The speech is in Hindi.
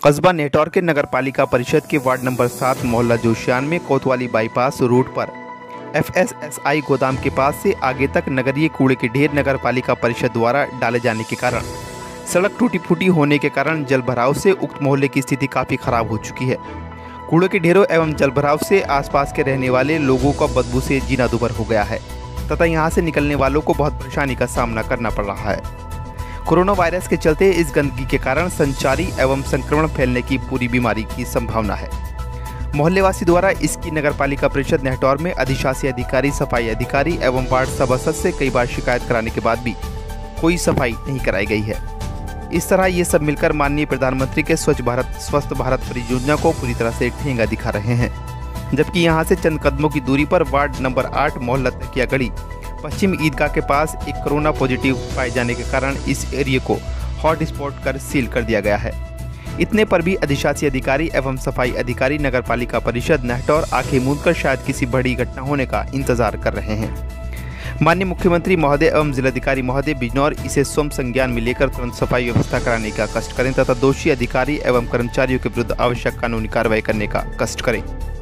कस्बा नेटौर के नगर पालिका परिषद के वार्ड नंबर 7 मोहल्ला जोशियान में कोतवाली बाईपास रोड पर FSSI गोदाम के पास से आगे तक नगरीय कूड़े के ढेर नगर पालिका परिषद द्वारा डाले जाने के कारण सड़क टूटी फूटी होने के कारण जलभराव से उक्त मोहल्ले की स्थिति काफ़ी खराब हो चुकी है। कूड़े के ढेरों एवं जलभराव से आसपास के रहने वाले लोगों का बदबू से जीना दुभर हो गया है तथा यहाँ से निकलने वालों को बहुत परेशानी का सामना करना पड़ रहा है। कोरोना वायरस के चलते इस गंदगी के कारण संचारी एवं संक्रमण फैलने की पूरी बीमारी की संभावना है। मोहल्लेवासी द्वारा इसकी नगर पालिका परिषद नेटौर में अधिशासी अधिकारी, सफाई अधिकारी एवं वार्ड सभासद से कई बार शिकायत कराने के बाद भी कोई सफाई नहीं कराई गई है। इस तरह ये सब मिलकर माननीय प्रधानमंत्री के स्वच्छ भारत स्वस्थ भारत परियोजना को पूरी तरह से ठेंगा दिखा रहे हैं, जबकि यहाँ से चंद कदमों की दूरी पर वार्ड नंबर 8 मोहल्ला तकिया गली पश्चिम ईदगाह के पास एक कोरोना पॉजिटिव पाए जाने के कारण इस एरिया को हॉट स्पॉट कर सील कर दिया गया है। इतने पर भी अधिशासी अधिकारी एवं सफाई अधिकारी नगर पालिका परिषद नेटौर आंखें मूंद कर शायद किसी बड़ी घटना होने का इंतजार कर रहे हैं। माननीय मुख्यमंत्री महोदय एवं जिलाधिकारी महोदय बिजनौर इसे स्वयं संज्ञान में लेकर तुरंत सफाई व्यवस्था कराने का कष्ट करें तथा दोषी अधिकारी एवं कर्मचारियों के विरुद्ध आवश्यक कानूनी कार्रवाई करने का कष्ट करें।